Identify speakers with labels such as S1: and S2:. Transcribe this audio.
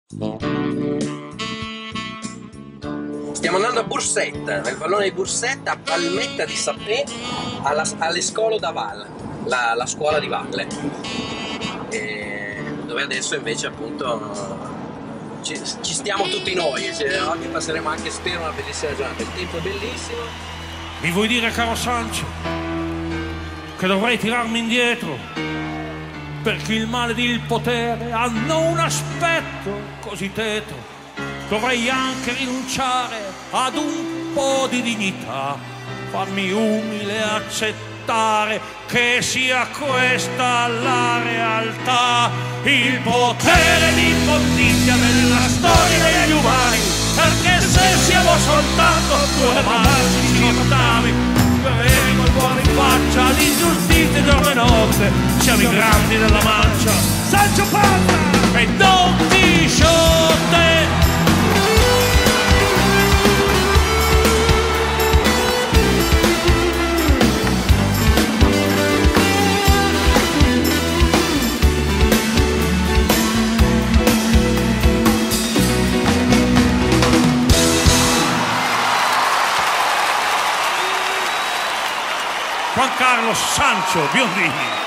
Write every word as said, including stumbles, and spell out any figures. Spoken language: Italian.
S1: Stiamo andando a Bursetta, nel vallone di Bursetta, a Palmetta di Sapè, alla, all'Escolo da Val, la, la scuola di valle, e dove adesso invece appunto ci, ci stiamo tutti noi, cioè, oggi passeremo anche, spero, una bellissima giornata, il tempo è bellissimo.
S2: Mi vuoi dire, caro Sancio, che dovrei tirarmi indietro perché il male ed il potere hanno un aspetto così tetro? Dovrei anche rinunciare ad un po' di dignità, farmi umile, accettare che sia questa la realtà, il potere l'immondizia della storia degli umani, perché se siamo soltanto due magici mortali, vedremo il cuore in faccia l'ingiustizia giorno e notte, siamo i grandi della mancia, Sancio Panza e Don Chisciotte. Juan Carlos Sancho Biondini.